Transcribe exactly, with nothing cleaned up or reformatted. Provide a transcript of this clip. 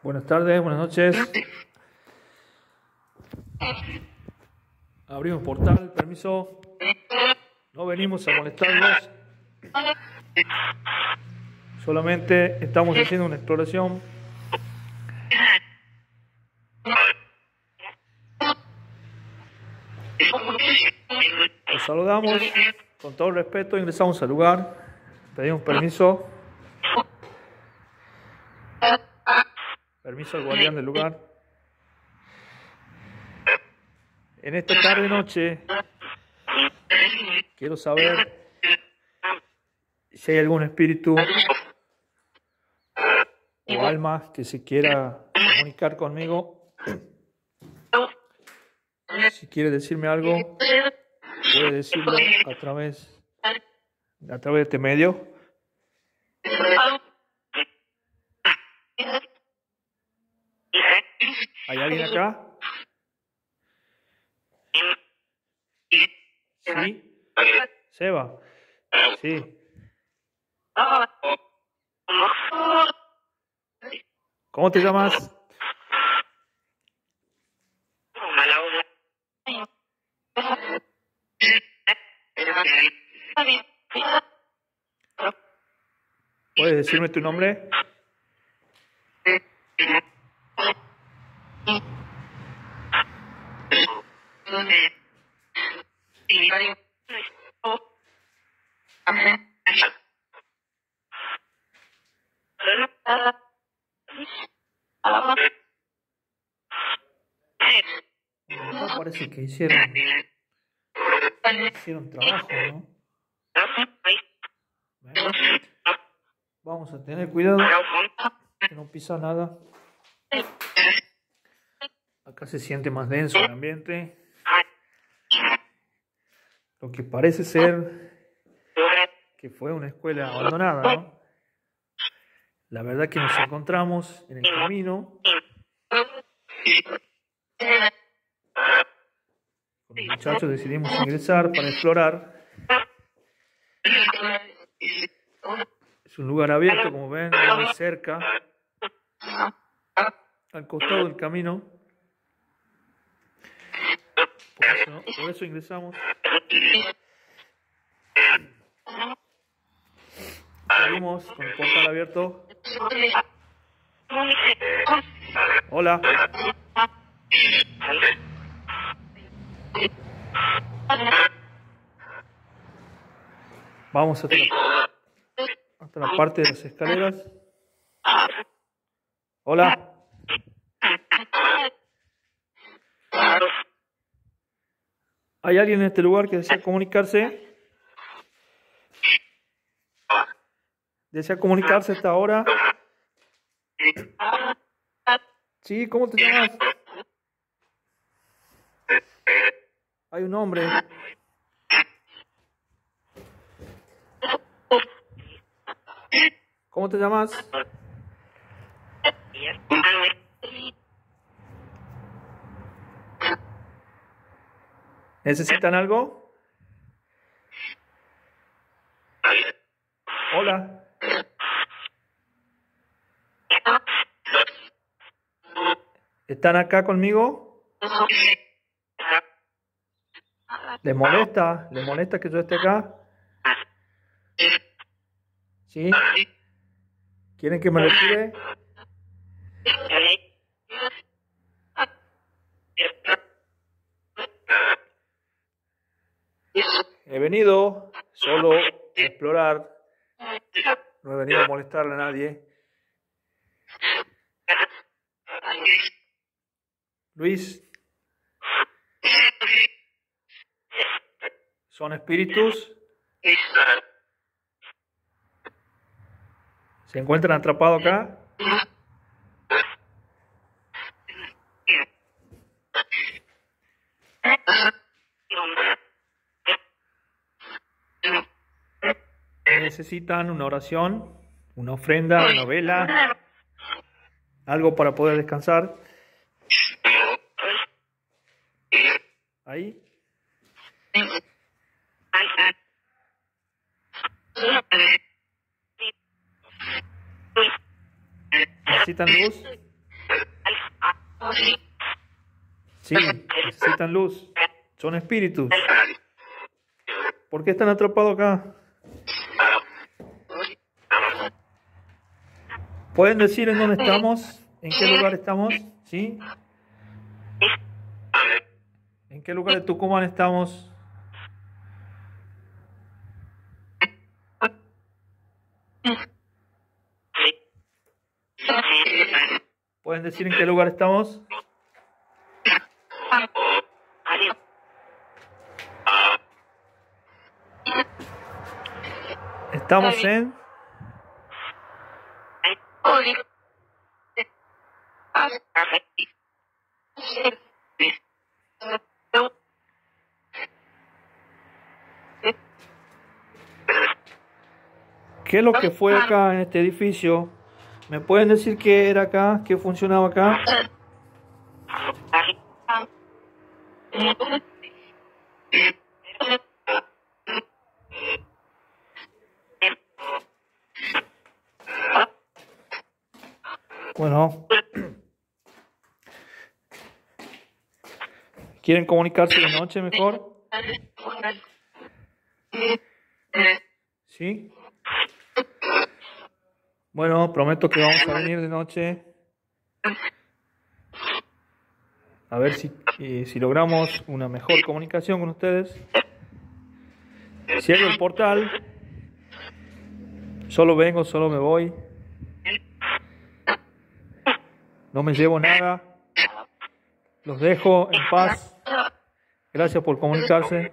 Buenas tardes, buenas noches. Abrimos portal, permiso. No venimos a molestarlos. Solamente estamos haciendo una exploración. Los saludamos con todo el respeto, ingresamos al lugar, pedimos permiso. Permiso al guardián del lugar. En esta tarde noche quiero saber si hay algún espíritu o alma que se quiera comunicar conmigo. Si quiere decirme algo, puede decirlo a través, a través de este medio. ¿Hay alguien acá? ¿Sí? ¿Seba? Sí. ¿Cómo te llamas? ¿Puedes decirme tu nombre? No parece que hicieron, hicieron trabajo, ¿no? Bueno, vamos a tener cuidado que no pisa nada. Acá se siente más denso el ambiente. Lo que parece ser que fue una escuela abandonada, ¿no? La verdad que nos encontramos en el camino con los muchachos, decidimos ingresar para explorar. Es un lugar abierto, como ven, muy cerca, al costado del camino. Por eso, por eso ingresamos. Salimos con el portal abierto. Hola. Vamos hasta la, hasta la parte de las escaleras. Hola. ¿Hay alguien en este lugar que desea comunicarse? ¿Desea comunicarse hasta ahora? Sí, ¿cómo te llamas? Hay un hombre. ¿Cómo te llamas? ¿Necesitan algo? Hola. ¿Están acá conmigo? ¿Les molesta? ¿Les molesta que yo esté acá? ¿Sí? ¿Quieren que me retire? He venido solo a explorar. No he venido a molestarle a nadie. Luis. ¿Son espíritus? ¿Se encuentran atrapados acá? ¿Necesitan una oración, una ofrenda, una vela, algo para poder descansar? ¿Ahí? ¿Necesitan luz? Sí, necesitan luz. Son espíritus. ¿Por qué están atrapados acá? ¿Pueden decir en dónde estamos? ¿En qué lugar estamos? ¿Sí? ¿En qué lugar de Tucumán estamos? ¿Pueden decir en qué lugar estamos? Estamos en... ¿Qué es lo que fue acá en este edificio? ¿Me pueden decir qué era acá? ¿Qué funcionaba acá? Bueno, ¿quieren comunicarse de noche mejor? ¿Sí? Bueno, prometo que vamos a venir de noche. A ver si, eh, si logramos una mejor comunicación con ustedes. Cierro el portal. Solo vengo, solo me voy. No me llevo nada. Los dejo en paz. Gracias por comunicarse.